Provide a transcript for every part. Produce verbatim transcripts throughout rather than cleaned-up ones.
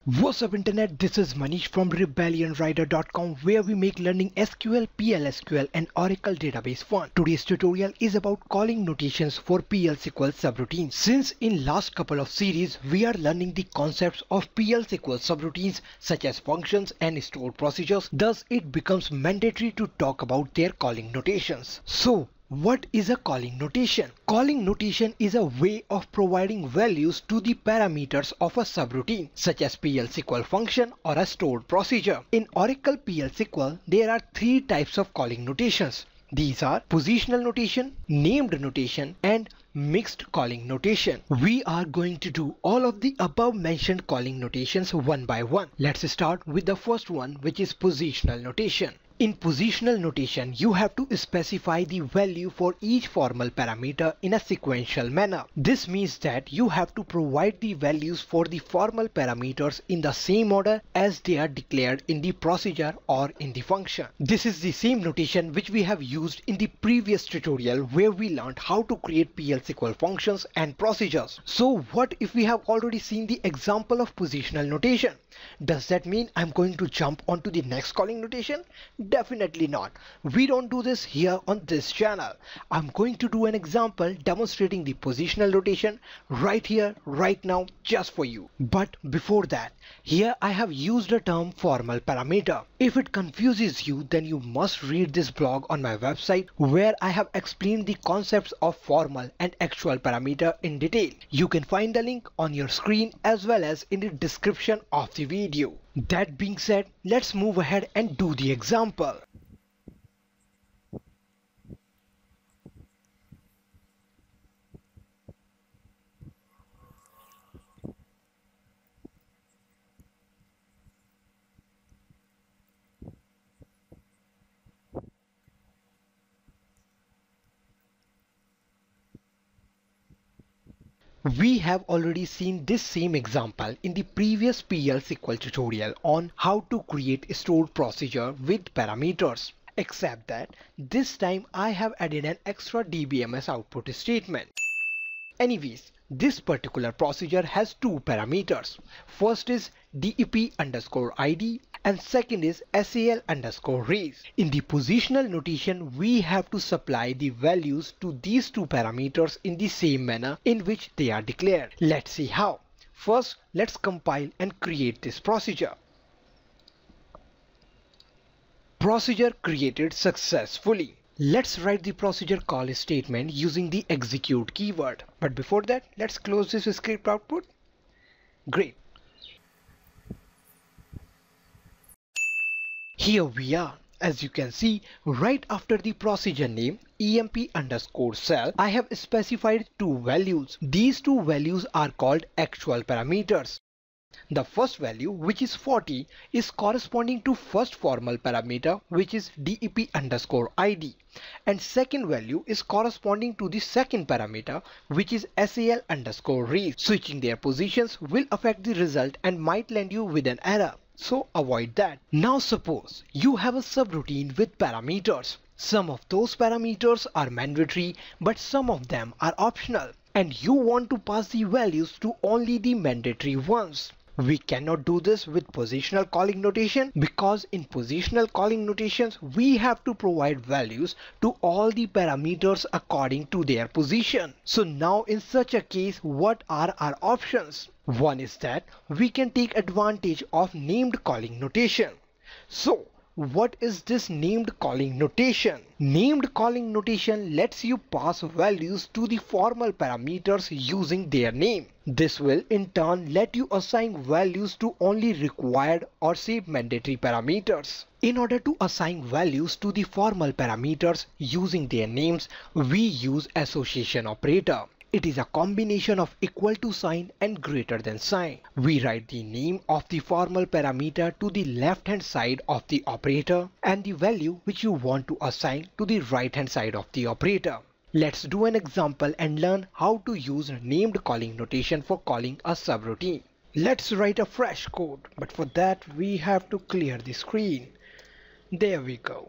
What's up internet, this is Manish from rebellion writer dot com, where we make learning S Q L, P L S Q L and Oracle database fun. Today's tutorial is about calling notations for P L S Q L subroutines. Since in last couple of series we are learning the concepts of P L S Q L subroutines such as functions and stored procedures, thus it becomes mandatory to talk about their calling notations. So what is a calling notation? Calling notation is a way of providing values to the parameters of a subroutine such as P L S Q L function or a stored procedure. In Oracle P L S Q L, there are three types of calling notations. These are positional notation, named notation and mixed calling notation. We are going to do all of the above mentioned calling notations one by one. Let's start with the first one, which is positional notation. In positional notation, you have to specify the value for each formal parameter in a sequential manner. This means that you have to provide the values for the formal parameters in the same order as they are declared in the procedure or in the function. This is the same notation which we have used in the previous tutorial where we learned how to create P L S Q L functions and procedures. So what if we have already seen the example of positional notation? Does that mean I'm going to jump onto the next calling notation? Definitely not. We don't do this here on this channel. I'm going to do an example demonstrating the positional notation right here, right now, just for you. But before that, here I have used the term formal parameter. If it confuses you, then you must read this blog on my website where I have explained the concepts of formal and actual parameter in detail. You can find the link on your screen as well as in the description of the video. That being said, let's move ahead and do the example. We have already seen this same example in the previous P L S Q L tutorial on how to create a stored procedure with parameters. Except that this time I have added an extra D B M S output statement. Anyways, this particular procedure has two parameters. First is dep underscore id and second is sal underscore raise. In the positional notation, we have to supply the values to these two parameters in the same manner in which they are declared. Let's see how. First, let's compile and create this procedure. Procedure created successfully. Let's write the procedure call statement using the execute keyword. But before that, let's close this script output. Great. Here we are. As you can see, right after the procedure name emp underscore cell, I have specified two values. These two values are called actual parameters. The first value, which is forty, is corresponding to first formal parameter, which is dep underscore id, and second value is corresponding to the second parameter, which is sal underscore raise. Switching their positions will affect the result and might land you with an error, so avoid that. Now suppose you have a subroutine with parameters. Some of those parameters are mandatory, but some of them are optional, and you want to pass the values to only the mandatory ones. We cannot do this with positional calling notation because in positional calling notations we have to provide values to all the parameters according to their position. So now in such a case, what are our options? One is that we can take advantage of named calling notation. So what is this named calling notation? Named calling notation lets you pass values to the formal parameters using their name. This will in turn let you assign values to only required or say mandatory parameters. In order to assign values to the formal parameters using their names, we use association operator. It is a combination of equal to sign and greater than sign. We write the name of the formal parameter to the left hand side of the operator and the value which you want to assign to the right hand side of the operator. Let's do an example and learn how to use named calling notation for calling a subroutine. Let's write a fresh code, but for that we have to clear the screen. There we go.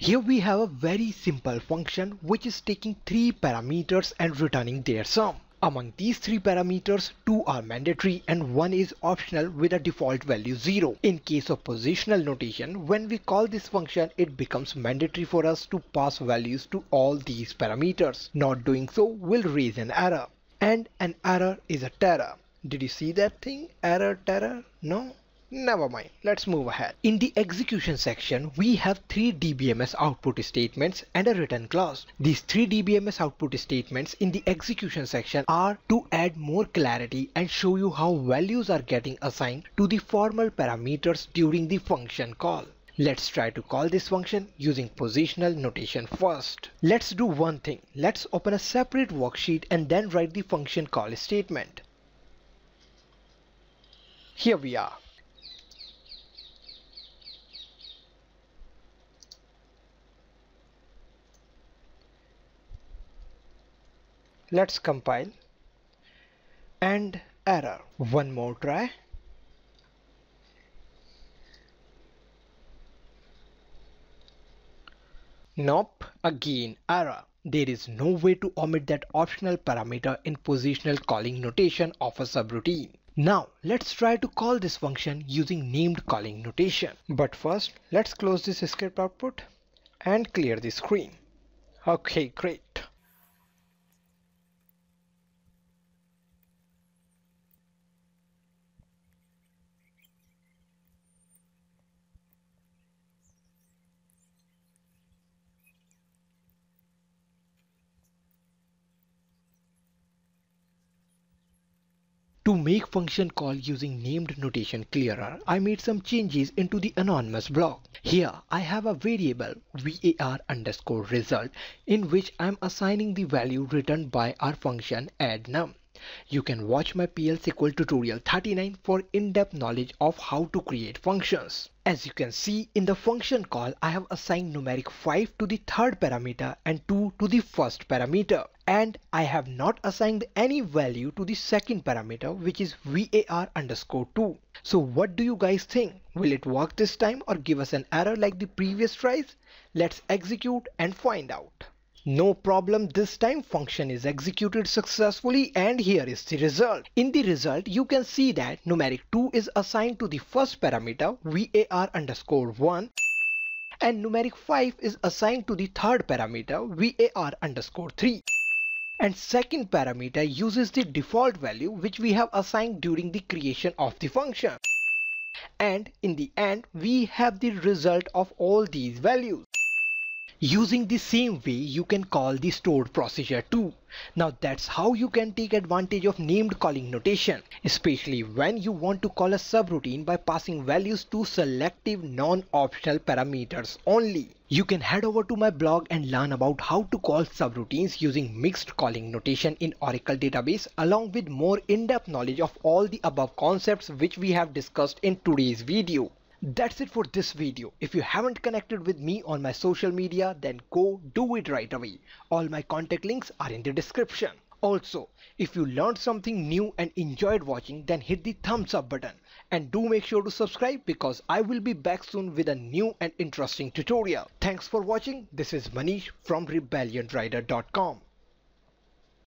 Here we have a very simple function which is taking three parameters and returning their sum. Among these three parameters, two are mandatory and one is optional with a default value zero. In case of positional notation, when we call this function, it becomes mandatory for us to pass values to all these parameters. Not doing so will raise an error. And an error is a terror. Did you see that thing? Error, terror? No? Never mind, let's move ahead. In the execution section, we have three D B M S output statements and a return clause. These three D B M S output statements in the execution section are to add more clarity and show you how values are getting assigned to the formal parameters during the function call. Let's try to call this function using positional notation first. Let's do one thing. Let's open a separate worksheet and then write the function call statement. Here we are. Let's compile and error. One more try. Nope, again error. There is no way to omit that optional parameter in positional calling notation of a subroutine. Now let's try to call this function using named calling notation. But first let's close this script output and clear the screen. Okay, great. To make function call using named notation clearer, I made some changes into the anonymous block. Here I have a variable var underscore result in which I am assigning the value returned by our function addNum. You can watch my P L S Q L tutorial thirty-nine for in-depth knowledge of how to create functions. As you can see in the function call, I have assigned numeric five to the third parameter and two to the first parameter. And I have not assigned any value to the second parameter, which is var underscore two. So what do you guys think? Will it work this time or give us an error like the previous tries? Let's execute and find out. No problem, this time function is executed successfully and here is the result. In the result, you can see that numeric two is assigned to the first parameter var underscore one and numeric five is assigned to the third parameter var underscore three. And second parameter uses the default value which we have assigned during the creation of the function. And in the end, we have the result of all these values. Using the same way, you can call the stored procedure too. Now that's how you can take advantage of named calling notation, especially when you want to call a subroutine by passing values to selective non-optional parameters only. You can head over to my blog and learn about how to call subroutines using mixed calling notation in Oracle database, along with more in-depth knowledge of all the above concepts which we have discussed in today's video. That's it for this video. If you haven't connected with me on my social media, then go do it right away. All my contact links are in the description. Also, if you learned something new and enjoyed watching, then hit the thumbs up button and do make sure to subscribe because I will be back soon with a new and interesting tutorial. Thanks for watching. This is Manish from rebellion rider dot com.